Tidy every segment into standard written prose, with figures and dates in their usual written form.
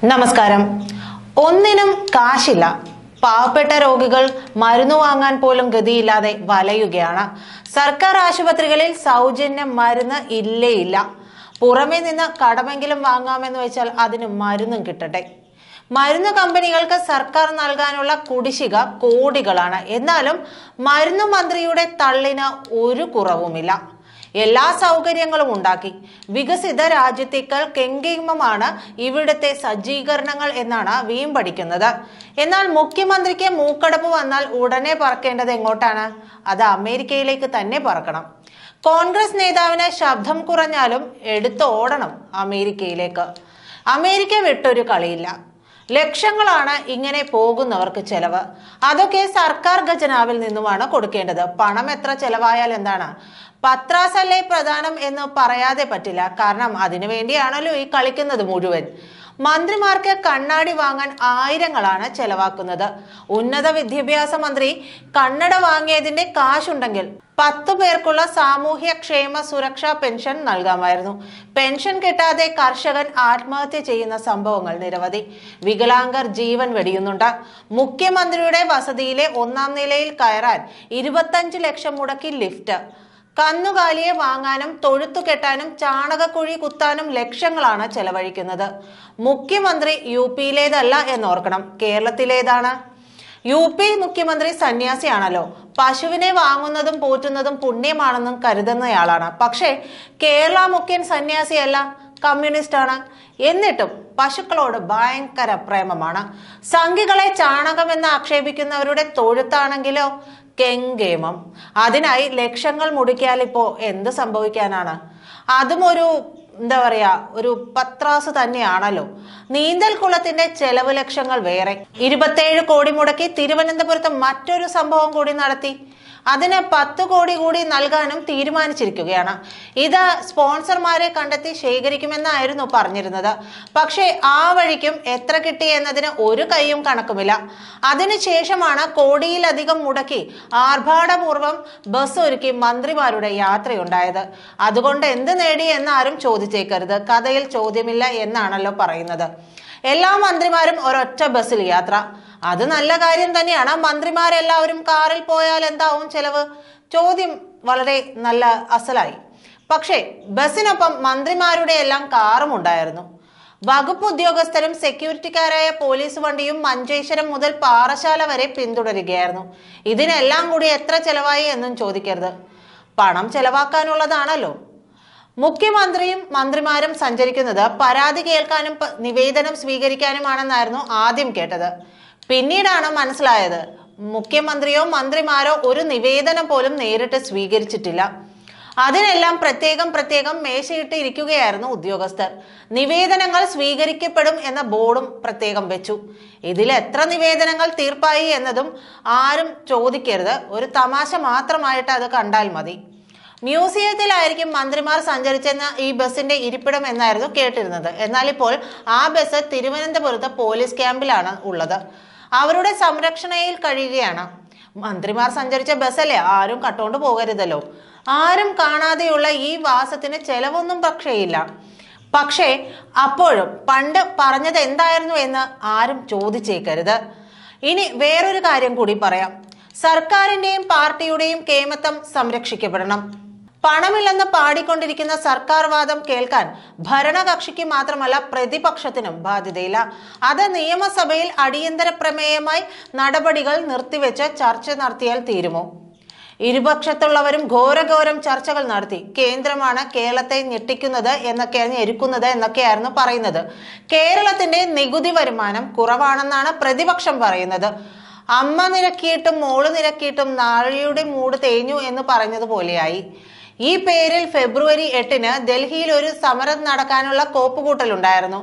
നമസ്കാരം. ഒന്നിനും കാശില്ല. പാവപ്പെട്ട രോഗികൾ മരുന്ന് വാങ്ങാൻ പോലും ഗതിയില്ലാതെ വലയുകയാണ്. സർക്കാർ ആശുപത്രികളിൽ സൗജന്യ മരുന്ന് ഇല്ല. പുറമേ നിന്ന് കടമെങ്കിലും വാങ്ങാമെന്ന് വെച്ചാൽ അതിന് മരുന്നും കിട്ടട്ടെ. മരുന്ന് കമ്പനികൾക്ക് സർക്കാർ നൽകാനുള്ള കുടിശ്ശിക കോടികളാണ്. എന്നാലും മരുന്ന് മന്ത്രിയുടെ തള്ളിന് ഒരു കുറവുമില്ല. എല്ലാ സൗകര്യങ്ങളും ഉണ്ടാക്കി. വികസിത രാജ്യത്തേക്കാൾ കെങ്കേമമാണ് ഇവിടുത്തെ സജ്ജീകരണങ്ങൾ എന്നാണ് വീമ്പടിക്കുന്നത്. എന്നാൽ മുഖ്യമന്ത്രിക്ക് മൂക്കടപ്പ് വന്നാൽ ഉടനെ പറക്കേണ്ടത് എങ്ങോട്ടാണ്? അത് അമേരിക്കയിലേക്ക് തന്നെ പറക്കണം. കോൺഗ്രസ് നേതാവിന് ശബ്ദം കുറഞ്ഞാലും എടുത്തോടണം അമേരിക്കയിലേക്ക്. അമേരിക്ക വിട്ടൊരു കളിയില്ല. ലക്ഷങ്ങളാണ് ഇങ്ങനെ പോകുന്നവർക്ക് ചെലവ്. അതൊക്കെ സർക്കാർ ഖജനാവിൽ നിന്നുമാണ് കൊടുക്കേണ്ടത്. പണം എത്ര ചെലവായാൽ എന്താണ്? പത്രാസല്ലേ പ്രധാനം എന്ന് പറയാതെ പറ്റില്ല. കാരണം അതിനു വേണ്ടിയാണല്ലോ ഈ കളിക്കുന്നത് മുഴുവൻ. മന്ത്രിമാർക്ക് കണ്ണാടി വാങ്ങാൻ ആയിരങ്ങളാണ് ചെലവാക്കുന്നത്. ഉന്നത വിദ്യാഭ്യാസ മന്ത്രി കണ്ണട വാങ്ങിയതിന്റെ കാശുണ്ടെങ്കിൽ 10 പേർക്കുള്ള സാമൂഹ്യ ക്ഷേമ സുരക്ഷാ പെൻഷൻ നൽകാമായിരുന്നു. പെൻഷൻ കിട്ടാതെ കർഷകൻ ആത്മഹത്യ ചെയ്യുന്ന സംഭവങ്ങൾ നിരവധി. വികലാംഗർ ജീവൻ വെടിയുന്നുണ്ട്. മുഖ്യമന്ത്രിയുടെ വസതിയിലെ 1-ാം നിലയിൽ കയറാൻ 25 ലക്ഷം മുടക്കി ലിഫ്റ്റ്. കന്നുകാലിയെ വാങ്ങാനും തൊഴുത്തു കെട്ടാനും ചാണകക്കുഴി കുത്താനും ലക്ഷങ്ങളാണ് ചെലവഴിക്കുന്നത്. മുഖ്യമന്ത്രി യുപിയിലേതല്ല എന്നോർക്കണം, കേരളത്തിലേതാണ്. യുപി മുഖ്യമന്ത്രി സന്യാസിയാണല്ലോ. പശുവിനെ വാങ്ങുന്നതും പോറ്റുന്നതും പുണ്യമാണെന്നും കരുതുന്നയാളാണ്. പക്ഷേ കേരള മുഖ്യൻ സന്യാസിയല്ല, കമ്മ്യൂണിസ്റ്റ് ആണ്. എന്നിട്ടും പശുക്കളോട് ഭയങ്കര പ്രേമമാണ്. സംഘികളെ ചാണകമെന്ന് ആക്ഷേപിക്കുന്നവരുടെ തൊഴുത്താണെങ്കിലോ കെങ്കേമം. അതിനായി ലക്ഷങ്ങൾ മുടക്കിയാൽ ഇപ്പോ എന്ത് സംഭവിക്കാനാണ്? അതും ഒരു പത്രാസ് തന്നെയാണല്ലോ. നീന്തൽ കുളത്തിന്റെ ചെലവ് ലക്ഷങ്ങൾ വേറെ. 27 കോടി മുടക്കി തിരുവനന്തപുരത്ത് മറ്റൊരു സംഭവം കൂടി നടത്തി. അതിന് 10 കോടി കൂടി നൽകാനും തീരുമാനിച്ചിരിക്കുകയാണ്. ഇത് സ്പോൺസർമാരെ കണ്ടെത്തി ശേഖരിക്കുമെന്നായിരുന്നു പറഞ്ഞിരുന്നത്. പക്ഷേ ആ വഴിക്കും എത്ര കിട്ടി എന്നതിന് ഒരു കൈയും കണക്കുമില്ല. അതിനുശേഷമാണ് കോടിയിലധികം മുടക്കി ആർഭാടപൂർവ്വം ബസ് ഒരുക്കി മന്ത്രിമാരുടെ യാത്രയുണ്ടായത്. അതുകൊണ്ട് എന്ത് നേടി എന്നാരും ചോദിച്ചേക്കരുത്. കഥയിൽ ചോദ്യമില്ല എന്നാണല്ലോ പറയുന്നത്. എല്ലാ മന്ത്രിമാരും ഒരൊറ്റ ബസ്സിൽ യാത്ര. അത് നല്ല കാര്യം തന്നെയാണ്. മന്ത്രിമാരെല്ലാവരും കാറിൽ പോയാൽ എന്താവും ചെലവ്? ചോദ്യം വളരെ നല്ല അസലായി. പക്ഷേ ബസ്സിനൊപ്പം മന്ത്രിമാരുടെ എല്ലാം കാറും ഉണ്ടായിരുന്നു. വകുപ്പ് ഉദ്യോഗസ്ഥരും സെക്യൂരിറ്റിക്കാരായ പോലീസ് വണ്ടിയും മഞ്ചേശ്വരം മുതൽ പാറശാല വരെ പിന്തുടരുകയായിരുന്നു. ഇതിനെല്ലാം കൂടി എത്ര ചെലവായി എന്നും ചോദിക്കരുത്. പണം ചെലവാക്കാനുള്ളതാണല്ലോ. മുഖ്യമന്ത്രിയും മന്ത്രിമാരും സഞ്ചരിക്കുന്നത് പരാതി കേൾക്കാനും നിവേദനം സ്വീകരിക്കാനുമാണെന്നായിരുന്നു ആദ്യം കേട്ടത്. പിന്നീടാണ് മനസ്സിലായത് മുഖ്യമന്ത്രിയോ മന്ത്രിമാരോ ഒരു നിവേദനം പോലും നേരിട്ട് സ്വീകരിച്ചിട്ടില്ല. അതിനെല്ലാം പ്രത്യേകം മേശയിട്ട് ഇരിക്കുകയായിരുന്നു ഉദ്യോഗസ്ഥർ. നിവേദനങ്ങൾ സ്വീകരിക്കപ്പെടും എന്ന ബോർഡും പ്രത്യേകം വെച്ചു. ഇതിൽ എത്ര നിവേദനങ്ങൾ തീർപ്പായി എന്നതും ആരും ചോദിക്കരുത്. ഒരു തമാശ മാത്രമായിട്ട് അത് കണ്ടാൽ മതി. മ്യൂസിയത്തിലായിരിക്കും മന്ത്രിമാർ സഞ്ചരിച്ചെന്ന ഈ ബസിന്റെ ഇരിപ്പിടം എന്നായിരുന്നു കേട്ടിരുന്നത്. എന്നാൽ ഇപ്പോൾ ആ ബസ് തിരുവനന്തപുരത്ത് പോലീസ് ക്യാമ്പിലാണ് ഉള്ളത്. അവരുടെ സംരക്ഷണയിൽ കഴിയുകയാണ്. മന്ത്രിമാർ സഞ്ചരിച്ച ബസ്സല്ലേ, ആരും കട്ടോണ്ട് പോകരുതല്ലോ. ആരും കാണാതെയുള്ള ഈ വാസത്തിന് ചെലവൊന്നും പക്ഷേയില്ല. പക്ഷേ അപ്പോഴും പണ്ട് പറഞ്ഞത് എന്തായിരുന്നു എന്ന് ആരും ചോദിച്ചേക്കരുത്. ഇനി വേറൊരു കാര്യം കൂടി പറയാം. സർക്കാരിന്റെയും പാർട്ടിയുടെയും കേമത്വം സംരക്ഷിക്കപ്പെടണം. പണമില്ലെന്ന് പാടിക്കൊണ്ടിരിക്കുന്ന സർക്കാർ വാദം കേൾക്കാൻ ഭരണകക്ഷിക്ക് മാത്രമല്ല പ്രതിപക്ഷത്തിനും ബാധ്യതയില്ല. അത് നിയമസഭയിൽ അടിയന്തര പ്രമേയമായി നടപടികൾ നിർത്തിവെച്ച് ചർച്ച നടത്തിയാൽ തീരുമോ? ഇരുപക്ഷത്തുള്ളവരും ഘോരഘോരം ചർച്ചകൾ നടത്തി. കേന്ദ്രമാണ് കേരളത്തെ ഞെരുക്കുന്നത് എന്നൊക്കെയായിരുന്നു പറയുന്നത്. കേരളത്തിന്റെ നികുതി വരുമാനം കുറവാണെന്നാണ് പ്രതിപക്ഷം പറയുന്നത്. അമ്മ നിരക്കിയിട്ടും മോള് നിരക്കിയിട്ടും നാഴിയുടെ മൂട് തേഞ്ഞു എന്ന് പറഞ്ഞതുപോലെയായി. ഈ പേരിൽ ഫെബ്രുവരി 8-ന് ഡൽഹിയിൽ ഒരു സമരം നടക്കാനുള്ള കോപ്പുകൂട്ടലുണ്ടായിരുന്നു.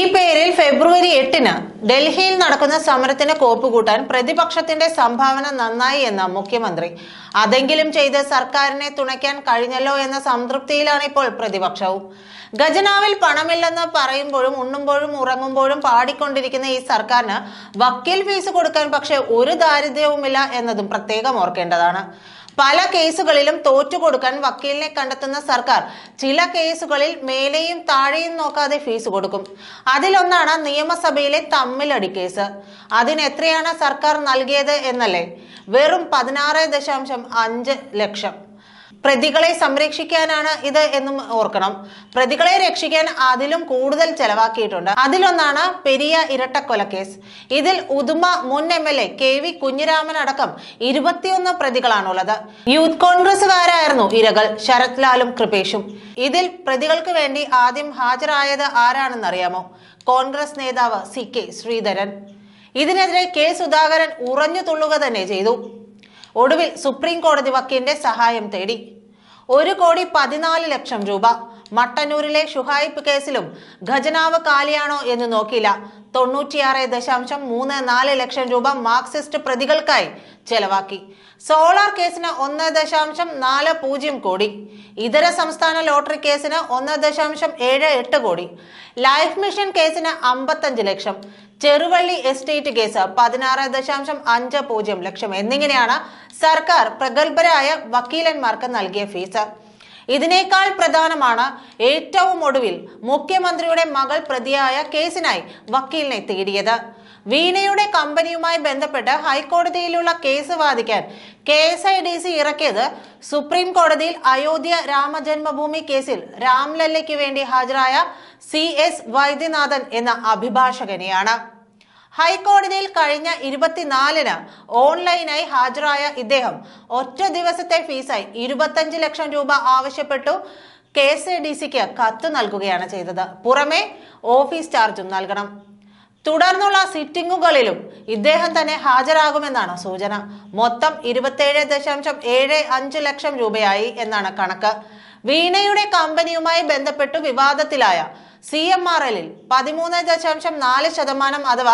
ഡൽഹിയിൽ നടക്കുന്ന സമരത്തിന് കോപ്പുകൂട്ടാൻ പ്രതിപക്ഷത്തിന്റെ സംഭാവന നന്നായി എന്ന മുഖ്യമന്ത്രി. അതെങ്കിലും ചെയ്ത് സർക്കാരിനെ തുണയ്ക്കാൻ കഴിഞ്ഞല്ലോ എന്ന സംതൃപ്തിയിലാണ് ഇപ്പോൾ പ്രതിപക്ഷവും. ഖജനാവിൽ പണമില്ലെന്ന് പറയുമ്പോഴും ഉണ്ണുമ്പോഴും ഉറങ്ങുമ്പോഴും പാടിക്കൊണ്ടിരിക്കുന്ന ഈ സർക്കാരിന് വക്കീൽ ഫീസ് കൊടുക്കാൻ പക്ഷെ ഒരു ദാരിദ്ര്യവുമില്ല എന്നതും പ്രത്യേകം ഓർക്കേണ്ടതാണ്. പല കേസുകളിലും തോറ്റുകൊടുക്കാൻ വക്കീലിനെ കണ്ടെത്തുന്ന സർക്കാർ ചില കേസുകളിൽ മേലെയും താഴെയും നോക്കാതെ ഫീസ് കൊടുക്കും. അതിലൊന്നാണ് നിയമസഭയിലെ തമ്മിലടി കേസ്. അതിന് എത്രയാണ് സർക്കാർ നൽകിയത് എന്നല്ലേ? വെറും 16.5 ലക്ഷം. പ്രതികളെ സംരക്ഷിക്കാനാണ് ഇത് എന്നും ഓർക്കണം. പ്രതികളെ രക്ഷിക്കാൻ അതിലും കൂടുതൽ ചെലവാക്കിയിട്ടുണ്ട്. അതിലൊന്നാണ് പെരിയ ഇരട്ടക്കൊലക്കേസ്. ഇതിൽ ഉദുമ മുൻ MLA KV കുഞ്ഞിരാമൻ അടക്കം 21 പ്രതികളാണുള്ളത്. യൂത്ത് കോൺഗ്രസുകാരായിരുന്നു ഇരകൾ ശരത് ലാലും കൃപേഷും. ഇതിൽ പ്രതികൾക്ക് വേണ്ടി ആദ്യം ഹാജരായത് ആരാണെന്നറിയാമോ? കോൺഗ്രസ് നേതാവ് CK ശ്രീധരൻ. ഇതിനെതിരെ K സുധാകരൻ ഉറഞ്ഞു തുള്ളുക തന്നെ ചെയ്തു. ഒടുവിൽ സുപ്രീം കോടതി വക്കീലിന്റെ സഹായം തേടി. 1,14 ലക്ഷം രൂപ. മട്ടന്നൂരിലെ ഷുഹൈബ് കേസിലും ഖജനാവ് കാലിയാണോ എന്ന് നോക്കിയില്ല. 96.34 ലക്ഷം രൂപ മാർക്സിസ്റ്റ് പ്രതികൾക്കായി ചെലവാക്കി. സോളാർ കേസിന് 1.40 കോടി. ഇതര സംസ്ഥാന ലോട്ടറി കേസിന് 1.78 കോടി. ലൈഫ് മിഷൻ കേസിന് 55 ലക്ഷം. ചെറുവള്ളി എസ്റ്റേറ്റ് കേസ് 16.50 ലക്ഷം എന്നിങ്ങനെയാണ് സർക്കാർ പ്രഗത്ഭരായ വക്കീലന്മാർക്ക് നൽകിയ ഫീസ്. ഇതിനേക്കാൾ പ്രധാനമാണ് ഏറ്റവും ഒടുവിൽ മുഖ്യമന്ത്രിയുടെ മകൾ പ്രതിയായ കേസിനായി വക്കീലിനെ തേടിയത്. വീണയുടെ കമ്പനിയുമായി ബന്ധപ്പെട്ട് ഹൈക്കോടതിയിലുള്ള കേസ് വാദിക്കാൻ KSIDC ഇറക്കിയത് സുപ്രീം കോടതിയിൽ അയോധ്യ രാമജന്മഭൂമി കേസിൽ രാംലല്ലയ്ക്ക് വേണ്ടി ഹാജരായ CS വൈദ്യനാഥൻ എന്ന അഭിഭാഷകനെയാണ്. ഹൈക്കോടതിയിൽ കഴിഞ്ഞ 24-ന് ഓൺലൈനായി ഹാജരായ ഇദ്ദേഹം ഒറ്റ ദിവസത്തെ ഫീസായി 25 ലക്ഷം രൂപ ആവശ്യപ്പെട്ടു KSIDCക്ക് കത്ത് നൽകുകയാണ് ചെയ്തത്. പുറമെ ഓഫീസ് ചാർജും നൽകണം. തുടർന്നുള്ള സിറ്റിംഗുകളിലും ഇദ്ദേഹം തന്നെ ഹാജരാകുമെന്നാണ് സൂചന. മൊത്തം 27.75 ലക്ഷം രൂപയായി എന്നാണ് കണക്ക്. വീണയുടെ കമ്പനിയുമായി ബന്ധപ്പെട്ടു വിവാദത്തിലായ CMRL 13.4% അഥവാ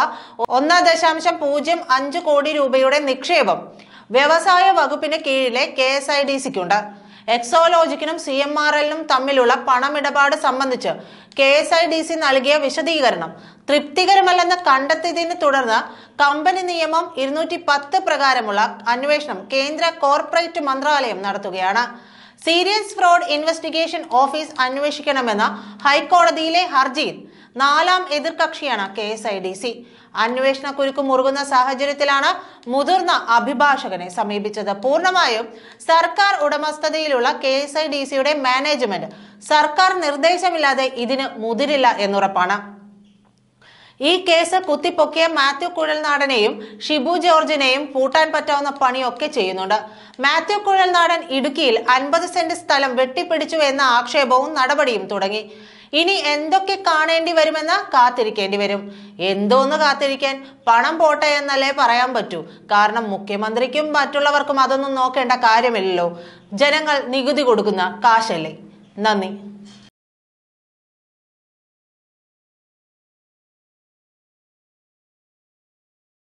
1.05 കോടി രൂപയുടെ നിക്ഷേപം വ്യവസായ വകുപ്പിന് കീഴിലെ KSIDCക്കുണ്ട്. എക്സോലോജിക്കിനും CMRLനും തമ്മിലുള്ള പണമിടപാട് സംബന്ധിച്ച് KSIDC നൽകിയ വിശദീകരണം തൃപ്തികരമല്ലെന്ന് കണ്ടെത്തിയതിനെ തുടർന്ന് കമ്പനി നിയമം 210 പ്രകാരമുള്ള അന്വേഷണം കേന്ദ്ര കോർപ്പറേറ്റ് മന്ത്രാലയം നടത്തുകയാണ്. സീരിയസ് ഫ്രോഡ് ഇൻവെസ്റ്റിഗേഷൻ ഓഫീസ് അന്വേഷിക്കണമെന്ന ഹൈക്കോടതിയിലെ ഹർജിയിൽ 4ാം എതിർകക്ഷിയാണ് KSIDC. അന്വേഷണ കുരുക്ക് മുറുകുന്ന സാഹചര്യത്തിലാണ് മുതിർന്ന അഭിഭാഷകനെ സമീപിച്ചത്. പൂർണ്ണമായും സർക്കാർ ഉടമസ്ഥതയിലുള്ള KSIDCയുടെ മാനേജ്മെന്റ് സർക്കാർ നിർദ്ദേശമില്ലാതെ ഇതിന് മുതിരില്ല എന്നുറപ്പാണ്. ഈ കേസ് കുത്തിപ്പൊക്കിയ മാത്യു കുഴൽനാടനെയും ഷിബു ജോർജിനെയും പൂട്ടാൻ പറ്റാവുന്ന പണിയൊക്കെ ചെയ്യുന്നുണ്ട്. മാത്യു കുഴൽനാടൻ ഇടുക്കിയിൽ 50 സെന്റ് സ്ഥലം വെട്ടിപ്പിടിച്ചു എന്ന ആക്ഷേപവും നടപടിയും തുടങ്ങി. ഇനി എന്തൊക്കെ കാണേണ്ടി വരുമെന്ന് കാത്തിരിക്കേണ്ടി വരും. എന്തോന്ന് കാത്തിരിക്കാൻ, പണം പോട്ടെ എന്നല്ലേ പറയാൻ പറ്റൂ. കാരണം മുഖ്യമന്ത്രിക്കും മറ്റുള്ളവർക്കും അതൊന്നും നോക്കേണ്ട കാര്യമില്ലല്ലോ. ജനങ്ങൾ നികുതി കൊടുക്കുന്ന കാശല്ലേ. നന്ദി.